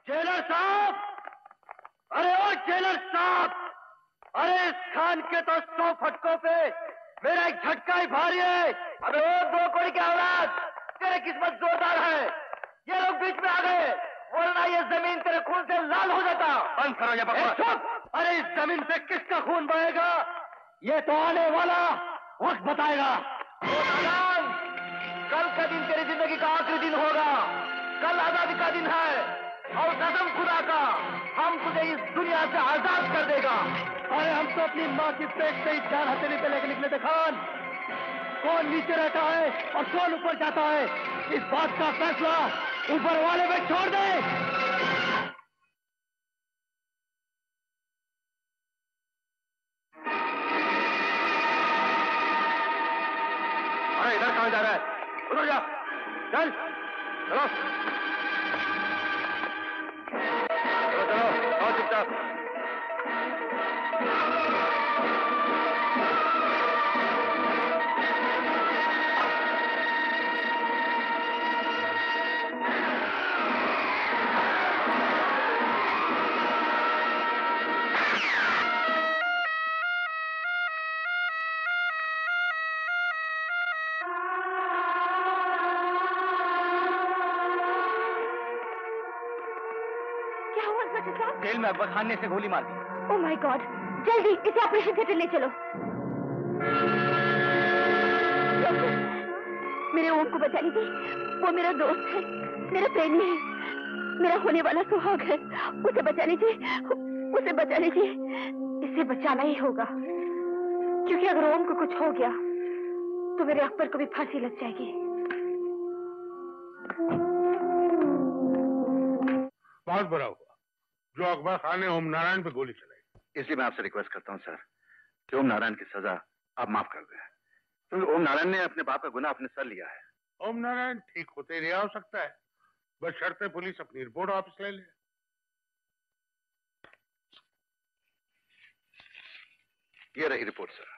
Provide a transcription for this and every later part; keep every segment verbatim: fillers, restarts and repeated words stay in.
Jailer साहब, अरे ओ jailer साहब, अरे इस खान के तो सौ फटकों पे मेरा एक झटका ही भारी है। अबे ओ दो कोड़ी की औलाद, तेरी किस्मत जोरदार है, ये लोग बीच में आ गए, वरना ये जमीन तेरे खून से लाल हो जाता। बंद करो ये बकवास। चुप। अरे इस जमीन पे किसका खून बहेगा ये तो आने वाला वक्त बताएगा। ओ नादान, कल का दिन तेरी जिंदगी का आखिरी दिन होगा। कल आजादी का दिन है और कसम खुदा का हम तुझे इस दुनिया से आजाद कर देगा। अरे हम तो अपनी माँ की पेट से ही जान हथेली पे लेकर निकले थे खान। कौन नीचे रहता है और कौन ऊपर जाता है, इस बात का फैसला ऊपर वाले पे छोड़ दे। अरे इधर कहां जा रहा है? उधर जा, चल चलो चलो चलो, और चुपचाप। जेल में अकबर खान ने इसे गोली मार दी। ओह माय गॉड, जल्दी इसे ऑपरेशन थिएटर ले चलो। मेरे ओम को बचा लीजिए, वो मेरा दोस्त है, मेरा प्रेमी है, मेरा होने वाला सुहाग है। उसे बचा लीजिए, उसे बचा लीजिए, इसे बचाना ही होगा, क्योंकि अगर ओम को कुछ हो गया तो मेरे अकबर को भी फांसी लग जाएगी। बहुत बुरा हुआ जो अकबर खान ने ओम नारायण पे गोली चलाई। इसलिए मैं आपसे रिक्वेस्ट करता हूं सर कि ओम नारायण की सजा आप माफ कर दें, क्योंकि ओम नारायण ने अपने बाप का गुनाह अपने सर लिया है। ओम नारायण ठीक होते ही रिहा हो सकता है, बस शर्ते पुलिस अपनी रिपोर्ट वापस ले ले। ये रही रिपोर्ट सर।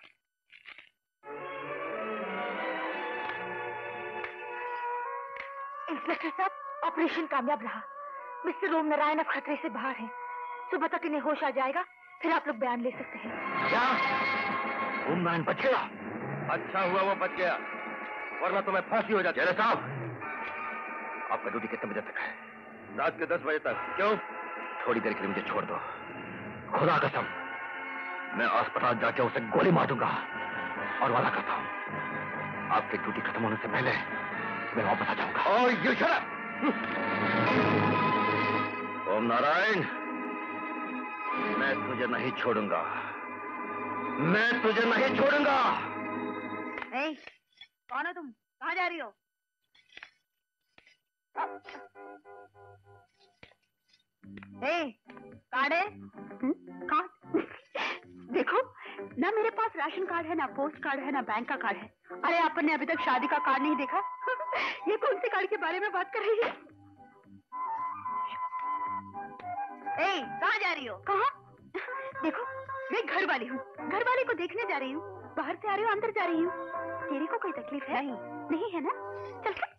इंस्पेक्टर साहब, ऑपरेशन कामयाब रहा। मिस्टर ओम नारायण अब खतरे से बाहर हैं। सुबह तक इन्हें होश आ जाएगा, फिर आप लोग बयान ले सकते हैं। क्या ओम नारायण बच गया? अच्छा हुआ वो बच गया, वरना तुम्हें फांसी हो जाती। जेलर साहब, आपका ड्यूटी कितने बजे तक है? रात के दस बजे तक। क्यों? थोड़ी देर के लिए मुझे छोड़ दो। खुदा कसम, मैं अस्पताल जाके उसे गोली मार दूंगा और वादा करता हूं आपकी ड्यूटी खत्म होने से पहले मैं वापस आ जाऊंगा। और you shut up! Om Narayan, मैं तुझे नहीं छोड़ूंगा, मैं तुझे नहीं छोड़ूंगा। ए, कौन हो तुम? कहाँ जा रही हो? ए, कार्ड है? कार्ड? देखो ना, मेरे पास राशन कार्ड है, ना पोस्ट कार्ड है, ना बैंक का कार्ड है। अरे आपने अभी तक शादी का कार्ड नहीं देखा? ये कौन से कार्ड के बारे में बात कर रही है? ए, कहाँ जा रही हो? कहाँ? देखो, मैं घर वाली हूँ, घर वाले को देखने जा रही हूँ। बाहर से आ रही हूँ, अंदर जा रही हूँ। तेरे को कोई तकलीफ है? नहीं, नहीं है ना? चल चल।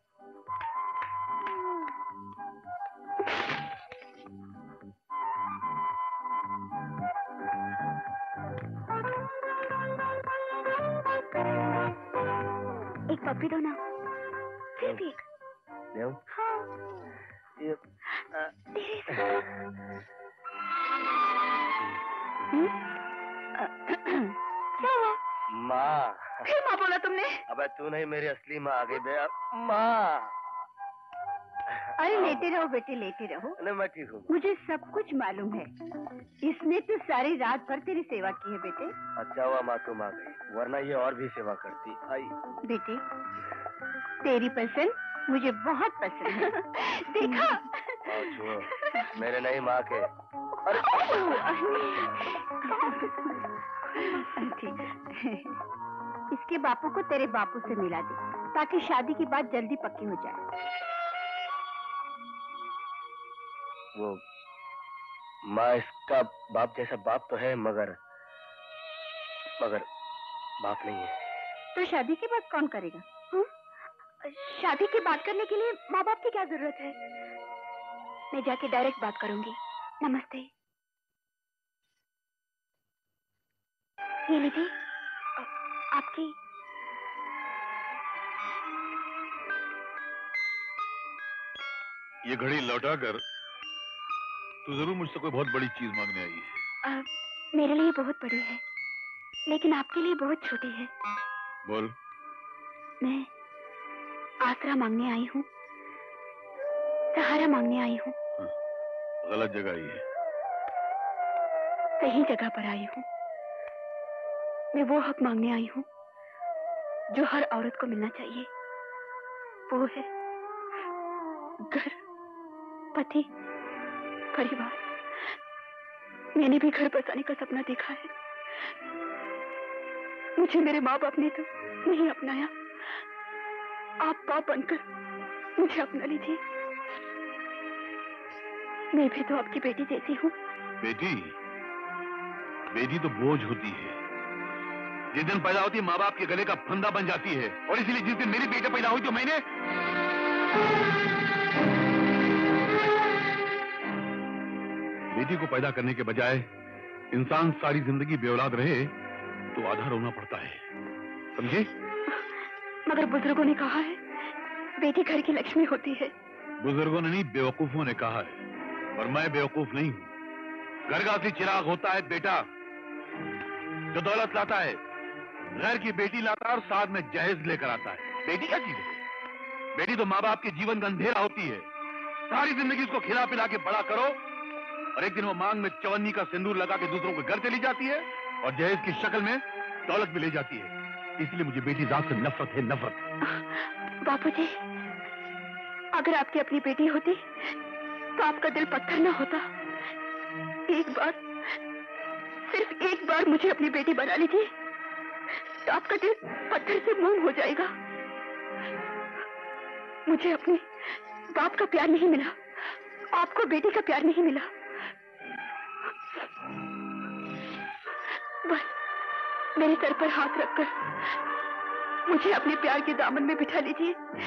एक पप्पी दो ना, फिर भी एक। हाँ। ये, आ, क्या हुआ? माँ। फिर माँ बोला तुमने? अबे तू नहीं, मेरी असली माँ आ गई बे। माँ। अरे लेटे रहो बेटे, लेटे रहो। नहीं, मैं ठीक हूँ। मुझे सब कुछ मालूम है, इसने तो सारी रात भर तेरी सेवा की है बेटे। अच्छा हुआ माँ तुम आ गई, वरना ये और भी सेवा करती। आई बेटे, तेरी पसंद मुझे बहुत पसंद है। देखा? छुओ मेरे नहीं माँ के। अरे ठीक है, इसके बापू को तेरे बापू से मिला दे, ताकि शादी की बात जल्दी पक्की हो जाए। वो माँ इसका बाप जैसा बाप तो है, मगर मगर बाप नहीं है। तो शादी की बात कौन करेगा? हुँ? शादी की बात करने के लिए माँ बाप की क्या जरूरत है? मैं जाके डायरेक्ट बात करूंगी। नमस्ते। ये लीजिए आपकी। ये घड़ी लौटा कर तू जरूर मुझसे कोई बहुत बड़ी चीज मांगने आई है। आ, मेरे लिए बहुत बड़ी है, लेकिन आपके लिए बहुत छोटी है। बोल। मैं आसरा मांगने आई हूँ, सहारा मांगने आई हूँ। गलत जगह आई है। सही जगह पर आई हूँ। मैं वो हक मांगने आई हूँ जो हर औरत को मिलना चाहिए। वो है घर, पति, परिवार। मैंने भी घर बसाने का सपना देखा है। मुझे मेरे माँ बाप ने तो नहीं अपनाया। आप बाप बनकर मुझे अपना लीजिए। मैं भी तो आपकी बेटी जैसी हूँ। बेटी? बेटी तो बोझ होती है। जिस दिन पैदा होती है माँ बाप के गले का फंदा बन जाती है, और इसलिए जिस दिन मेरी बेटी पैदा हुई तो मैंने बेटी को पैदा करने के बजाय इंसान सारी जिंदगी बेऔलाद रहे तो आधा रोना पड़ता है, समझे? मगर बुजुर्गों ने कहा है बेटी घर की लक्ष्मी होती है। बुजुर्गों ने नहीं, बेवकूफों ने कहा है, और मैं बेवकूफ नहीं हूं। घर का असली चिराग होता है बेटा, जो दौलत लाता है, घर की बेटी लाता है और साथ में जहेज लेकर आता है। बेटी क्या चीज है? बेटी तो माँ बाप के जीवन का अंधेरा होती है। सारी जिंदगी उसको खिला पिला के बड़ा करो, और एक दिन वो मांग में चवन्नी का सिंदूर लगा के दूसरों के घर चली जाती है, और जहेज की शक्ल में दौलत भी ले जाती है। इसलिए मुझे बेटी जात से नफरत है, नफरत। बापूजी, अगर आपकी अपनी बेटी होती तो आपका दिल पत्थर न होता। एक बार, सिर्फ एक बार मुझे अपनी बेटी बना लीजिए तो आपका दिल पत्थर से मोम हो जाएगा। मुझे अपने बाप का प्यार नहीं मिला, आपको बेटी का प्यार नहीं मिला। बस मेरे सर पर हाथ रखकर मुझे अपने प्यार के दामन में बिठा लीजिए।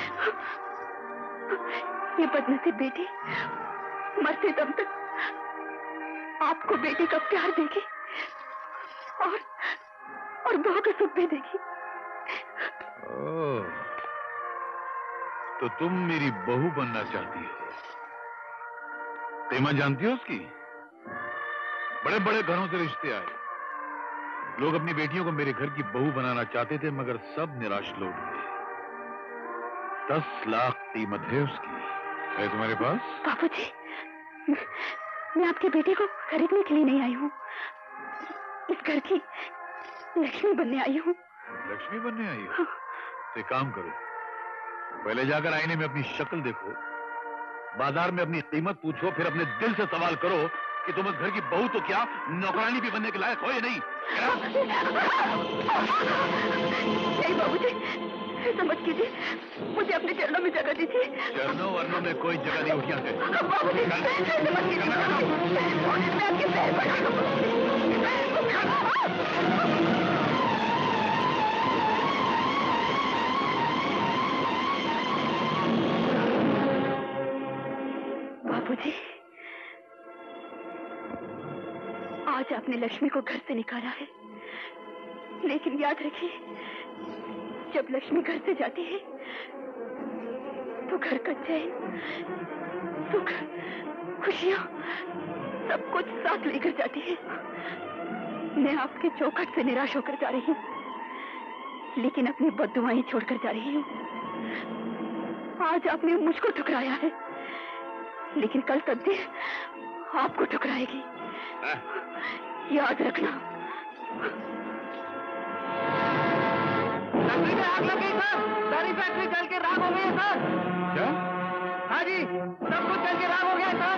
ये बदनसीब बेटी मरते दम तक आपको बेटे का प्यार देगी और और बहू का सुख भी देगी। ओह, तो तुम मेरी बहू बनना चाहती हो? तेमा जानती हो उसकी? बड़े बड़े घरों से रिश्ते आए, लोग अपनी बेटियों को मेरे घर की बहू बनाना चाहते थे, मगर सब निराश लौट गए। दस लाख कीमत है उसकी। है तुम्हारे पास? बापूजी, मैं आपके बेटे को खरीदने के लिए नहीं आई हूँ, इस घर की लक्ष्मी बनने आई हूँ। लक्ष्मी बनने आई हो? तो एक काम करो, पहले जाकर आईने में अपनी शक्ल देखो, बाजार में अपनी कीमत पूछो, फिर अपने दिल से सवाल करो कि तुम इस घर की बहू तो क्या नौकरानी भी बनने के लायक हो या नहीं। नहीं बाबूजी, समझ कीजिए, मुझे अपने चरणों में जगह दीजिए। चरणों वर्णों में कोई जगह नहीं उठिया है। बाबूजी, समझ कीजिए, मैं आपके पैर पकड़ूंगा। बाबूजी, आज आपने लक्ष्मी को घर से निकाला है, लेकिन याद रखिए, जब लक्ष्मी घर से जाती है तो घर का चैन, सुख, खुशियां सब कुछ साथ लेकर जाती है। मैं आपके चौखट से निराश होकर जा रही हूँ, लेकिन अपनी बद्दुआएं छोड़कर जा रही हूँ। आज आपने मुझको ठुकराया है, लेकिन कल तकदीर आपको ठुकराएगी, याद रखना। फैक्ट्री में आग लग गई सर, सारी फैक्ट्री जल के राख हो गई है सर। क्या? हाँ जी, सब कुछ जल के राख हो गया है सर।